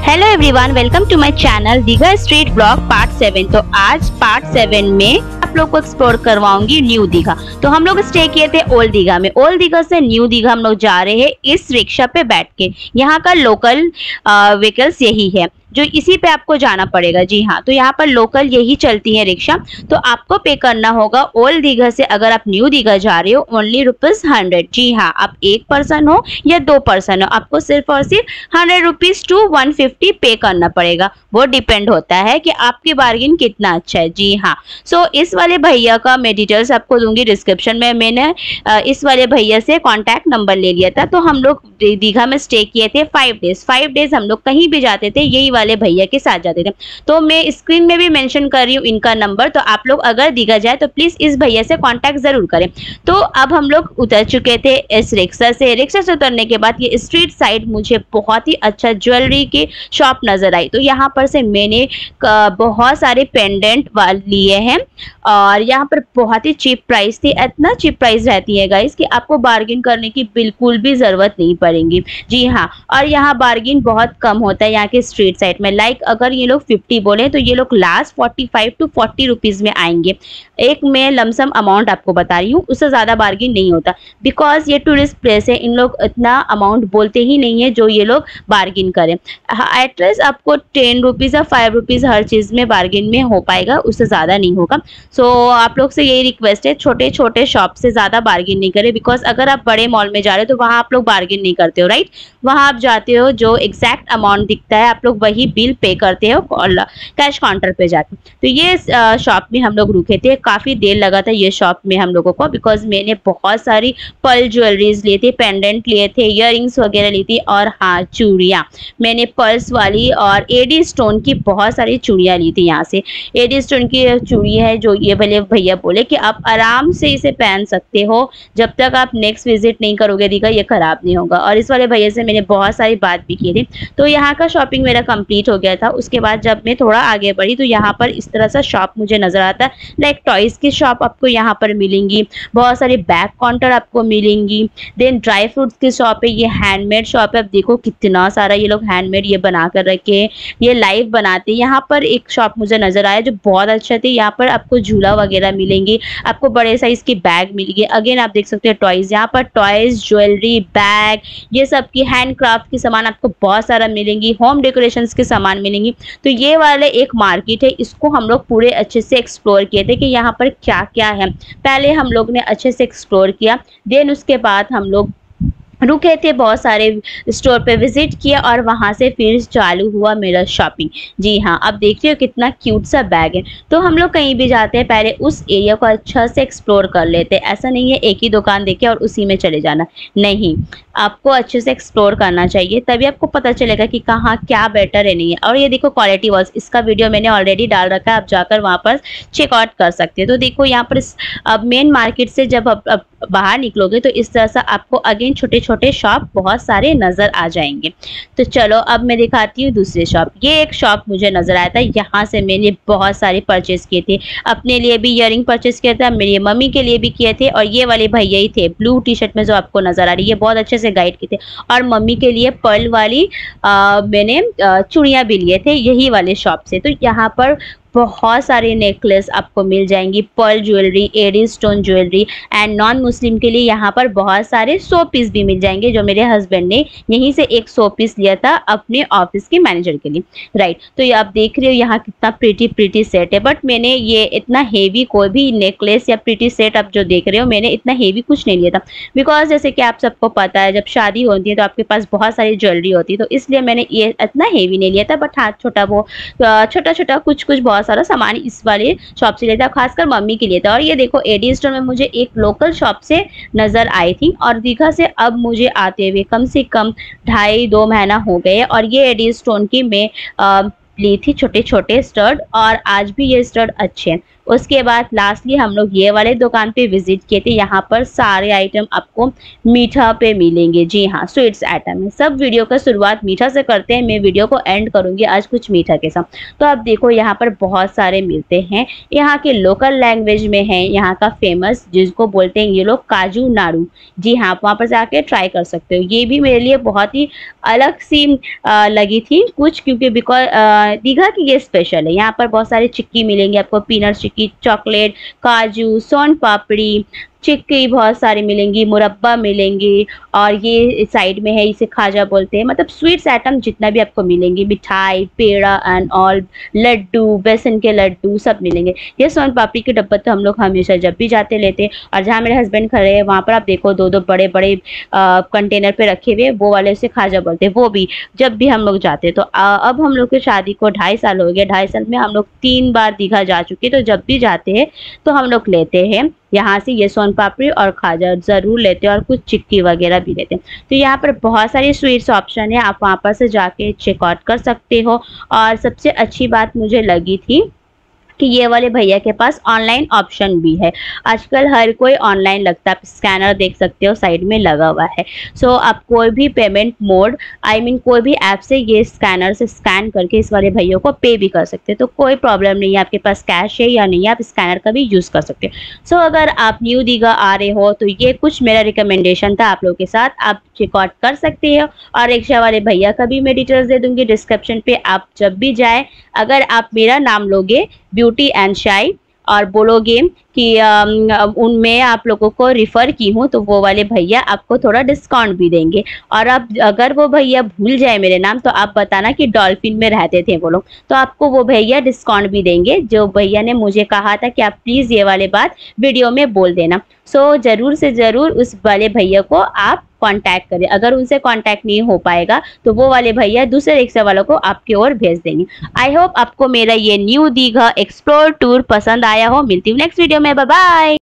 Hello everyone, welcome to my channel Digha street blog part 7। तो आज part 7 में आप लोग को एक्सप्लोर करवाऊंगी न्यू दीघा। तो हम लोग स्टे किए थे ओल्ड दीघा में। ओल्ड दीघा से न्यू दीघा हम लोग जा रहे हैं इस रिक्शा पे बैठ के। यहाँ का लोकल व्हीकल्स यही है जो इसी पे आपको जाना पड़ेगा। जी हाँ, तो यहाँ पर लोकल यही चलती है रिक्शा। तो आपको पे करना होगा ओल्ड दीघा से, अगर आप न्यू दीघा जा रहे हो, ओनली ₹100। जी हाँ, आप एक पर्सन हो या 2 पर्सन हो, आपको सिर्फ और सिर्फ ₹100 to 150 पे करना पड़ेगा। वो डिपेंड होता है कि आपकी बार्गेन कितना अच्छा है। जी हाँ, सो इस वाले भैया का मैं डिटेल्स आपको दूंगी डिस्क्रिप्शन में। मैंने इस वाले भैया से कॉन्टैक्ट नंबर ले लिया था। तो हम लोग दीघा में स्टे किए थे 5 डेज। 5 डेज हम लोग कहीं भी जाते थे यही वाले भैया के साथ जाते थे। तो मैं स्क्रीन में भी मेंशन कर रही हूँ इनका नंबर। तो आप लोग अगर दीघा जाए तो प्लीज इस भैया से कांटेक्ट जरूर करें। तो अब हम लोग उतर चुके थे इस रिक्शा से। रिक्शा से उतरने के बाद ये स्ट्रीट साइड मुझे बहुत ही अच्छा ज्वेलरी की शॉप नजर आई। तो यहाँ पर से मैंने बहुत सारे पेंडेंट लिए हैं और यहाँ पर बहुत ही चीप प्राइस थी। इतना चीप प्राइस रहती है गाइस कि आपको बार्गेन करने की बिल्कुल भी जरूरत नहीं पड़ेगी। जी हाँ, और यहाँ बार्गेन बहुत कम होता है यहाँ के स्ट्रीट साइड में। लाइक अगर ये लोग 50 बोले तो ये लोग लास्ट 45 to 40 रुपीज में आएंगे। एक मैं लमसम अमाउंट आपको बता रही हूँ, उससे ज्यादा बार्गेन नहीं होता। बिकॉज ये टूरिस्ट प्लेस है, इन लोग इतना अमाउंट बोलते ही नहीं है जो ये लोग बार्गेन करें। एटलीस्ट आपको 10 रुपीज या 5 रुपीज हर चीज में बार्गेन में हो पाएगा, उससे ज्यादा नहीं होगा। सो आप लोग से यही रिक्वेस्ट है, छोटे छोटे शॉप से ज्यादा बार्गेन नहीं करें। बिकॉज अगर आप बड़े मॉल में जा रहे हो तो वहां आप लोग बार्गेन नहीं करते हो, राइट। वहां आप जाते हो जो एग्जैक्ट अमाउंट दिखता है आप लोग वही बिल पे करते हो कैश काउंटर पे जाके। तो ये शॉप में हम लोग रुके थे, काफी देर लगा था ये शॉप में हम लोगों को। बिकॉज मैंने बहुत सारी पर्ल ज्वेलरीज लिए थे, पेंडेंट लिए थे, इयररिंग्स वगैरह ली थी, और हाँ चूड़ियाँ मैंने पर्ल्स वाली और एडी स्टोन की बहुत सारी चूड़ियाँ ली थी। यहाँ से एडी स्टोन की चूड़ी है जो ये वाले भैया बोले कि आप आराम से इसे पहन सकते हो, जब तक आप नेक्स्ट विजिट नहीं करोगे दीघा ये खराब नहीं होगा। और इस वाले भैया से मैंने बहुत सारी बात भी की थी। तो यहाँ का शॉपिंग मेरा कंप्लीट हो गया था। उसके बाद जब मैं थोड़ा आगे बढ़ी तो यहाँ पर इस तरह सा शॉप मुझे नजर आता है। लाइक टॉयज की शॉप आपको यहाँ पर मिलेंगी, बहुत सारी बैक काउंटर आपको मिलेंगी। देन ड्राई फ्रूट्स की शॉप है, ये हैंडमेड शॉप है। अब देखो कितना सारा ये लोग हैंडमेड ये बना कर रखे हैं, ये लाइव बनाते हैं। यहाँ पर एक शॉप मुझे नजर आया जो बहुत अच्छा थी। यहाँ पर आपको झूला वगैरह मिलेंगी, आपको बड़े साइज की बैग मिलेगी। अगेन आप देख सकते हो टॉयज, यहाँ पर टॉयज, ज्वेलरी, बैग, ये सब की हैंडक्राफ्ट की सामान आपको बहुत सारा मिलेंगी। होम डेकोरेशंस के सामान मिलेंगी। तो ये वाले एक मार्केट है, इसको हम लोग पूरे अच्छे से एक्सप्लोर किए थे कि यहाँ पर क्या क्या है। पहले हम लोग ने अच्छे से एक्सप्लोर किया, देन उसके बाद हम लोग रुके थे, बहुत सारे स्टोर पे विजिट किया और वहां से फिर चालू हुआ मेरा शॉपिंग। जी हाँ, अब देखिए हो कितना क्यूट सा बैग है। तो हम लोग कहीं भी जाते हैं पहले उस एरिया को अच्छा से एक्सप्लोर कर लेते हैं। ऐसा नहीं है एक ही दुकान देखे और उसी में चले जाना, नहीं, आपको अच्छे से एक्सप्लोर करना चाहिए, तभी आपको पता चलेगा कि कहाँ क्या बेटर है नहीं है। और ये देखो क्वालिटी वॉल्स, इसका वीडियो मैंने ऑलरेडी डाल रखा है, आप जाकर वहाँ पर चेकआउट कर सकते हैं। तो देखो यहाँ पर अब मेन मार्केट से जब अब बाहर निकलोगे तो इस तरह से आपको अगेन छोटे छोटे शॉप बहुत सारे नजर आ जाएंगे। तो चलो अब मैं दिखाती हूँ दूसरे शॉप। ये एक शॉप मुझे नजर आया था, यहाँ से मैंने बहुत सारे परचेज किए थे। अपने लिए भी इयररिंग परचेज किया था, मेरी मम्मी के लिए भी किए थे, और ये वाले भैया ही थे ब्लू टी शर्ट में जो आपको नजर आ रही है, बहुत अच्छे से गाइड किए थे। और मम्मी के लिए पर्ल वाली मैंने चूड़ियाँ भी लिए थे यही वाले शॉप से। तो यहाँ पर बहुत सारे नेकलेस आपको मिल जाएंगी, pearl jewellery, AD stone jewellery, and non Muslim के लिए यहाँ पर बहुत सारे 100 पीस भी मिल जाएंगे, जो मेरे हस्बैंड ने यहीं से एक 100 पीस लिया था अपने ऑफिस के मैनेजर के लिए, राइट। तो ये आप देख रहे हो यहाँ कितना प्रीटी सेट है। बट मैंने ये इतना हेवी कोई भी नेकलेस या प्रीटी सेट आप जो देख रहे हो, मैंने इतना हेवी कुछ नहीं लिया था। बिकॉज जैसे कि आप सबको पता है जब शादी होती है तो आपके पास बहुत सारी ज्वेलरी होती है, तो इसलिए मैंने ये इतना हेवी नहीं लिया था। बट हाँ, छोटा छोटा कुछ बहुत सारा सामान इस वाले शॉप से लेता, खासकर मम्मी के लिए था। और ये देखो एडी स्टोर में मुझे एक लोकल शॉप से नजर आई थी, और दीघा से अब मुझे आते हुए कम से कम 2.5-2 महीना हो गए। और ये एडी स्टोन की मैं ली थी छोटे छोटे स्टड, और आज भी ये स्टड अच्छे हैं। उसके बाद लास्टली हम लोग ये वाले दुकान पे विजिट किए थे। यहाँ पर सारे आइटम आपको मीठा पे मिलेंगे। जी हाँ, स्वीट्स आइटम है। सब वीडियो का शुरुआत मीठा से करते हैं, मैं वीडियो को एंड करूंगी आज कुछ मीठा के साथ। तो आप देखो यहाँ पर बहुत सारे मिलते हैं, यहाँ के लोकल लैंग्वेज में है, यहाँ का फेमस जिसको बोलते हैं ये लोग काजू नाड़ू। जी हाँ, आप वहाँ पर जाके ट्राई कर सकते हो। ये भी मेरे लिए बहुत ही अलग सी लगी थी कुछ, क्योंकि बिकॉज दीघा की ये स्पेशल है। यहाँ पर बहुत सारी चिक्की मिलेंगी आपको, पीनट चिक्की, चॉकलेट, काजू, सोन पापड़ी, चिक्की बहुत सारी मिलेंगी, मुरब्बा मिलेंगी, और ये साइड में है इसे खाजा बोलते हैं। मतलब स्वीट्स आइटम जितना भी आपको मिलेंगी, मिठाई, पेड़ा एंड ऑल, लड्डू, बेसन के लड्डू सब मिलेंगे। ये सोन पापड़ी के डब्बे तो हम लोग हमेशा जब भी जाते लेते हैं। और जहाँ मेरे हस्बैंड खड़े हैं वहाँ पर आप देखो दो दो बड़े बड़े कंटेनर पे रखे हुए, वो वाले से खाजा बोलते हैं, वो भी जब भी हम लोग जाते हैं। तो अब हम लोग की शादी को 2.5 साल हो गए। 2.5 साल में हम लोग 3 बार दीघा जा चुके, तो जब भी जाते हैं तो हम लोग लेते हैं यहाँ से ये सोन पापड़ी और खाजा ज़रूर लेते हैं, और कुछ चिक्की वगैरह भी लेते हैं। तो यहाँ पर बहुत सारी स्वीट्स ऑप्शन है, आप वहाँ पर से जाके चेकआउट कर सकते हो। और सबसे अच्छी बात मुझे लगी थी कि ये वाले भैया के पास ऑनलाइन ऑप्शन भी है। आजकल हर कोई ऑनलाइन लगता है, आप स्कैनर देख सकते हो साइड में लगा हुआ है। सो आप कोई भी पेमेंट मोड कोई भी ऐप से ये स्कैनर से स्कैन करके इस वाले भैया को पे भी कर सकते हैं। तो कोई प्रॉब्लम नहीं है, आपके पास कैश है या नहीं है, आप स्कैनर का भी यूज़ कर सकते हो। सो अगर आप न्यू दीघा आ रहे हो तो ये कुछ मेरा रिकमेंडेशन था आप लोगों के साथ, आप चेकआउट कर सकते हो। और रिक्शा वाले भैया का भी मैं डिटेल्स दे दूंगी डिस्क्रिप्शन पे। आप जब भी जाए, अगर आप मेरा नाम लोगे ब्यूटी एंड शाई और बोलोगे कि उनमें आप लोगों को रिफ़र की हूँ, तो वो वाले भैया आपको थोड़ा डिस्काउंट भी देंगे। और आप अगर वो भैया भूल जाए मेरे नाम, तो आप बताना कि डॉल्फिन में रहते थे वो लोग, तो आपको वो भैया डिस्काउंट भी देंगे। जो भैया ने मुझे कहा था कि आप प्लीज़ ये वाले बात वीडियो में बोल देना। सो ज़रूर से ज़रूर उस वाले भैया को आप कांटेक्ट करें। अगर उनसे कांटेक्ट नहीं हो पाएगा तो वो वाले भैया दूसरे रिक्शा वालों को आपकी ओर भेज देंगे। आई होप आपको मेरा ये न्यू दीघा एक्सप्लोर टूर पसंद आया हो। मिलती हूँ नेक्स्ट वीडियो में, बाय बाय।